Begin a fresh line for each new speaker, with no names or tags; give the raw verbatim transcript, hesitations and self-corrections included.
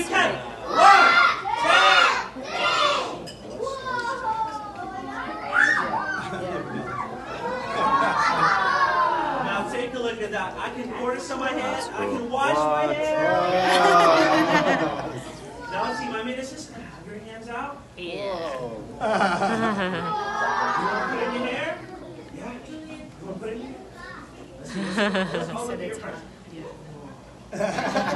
you can. One, two. Now take a look at that. I can pour this on my hands. I can wash my hands. Now see, my main assistant. Have your hands out.
Yeah.
You want to put it in your hair? Yeah. You want to put it in your hair? Let's see. Let's all look at your front. Yeah.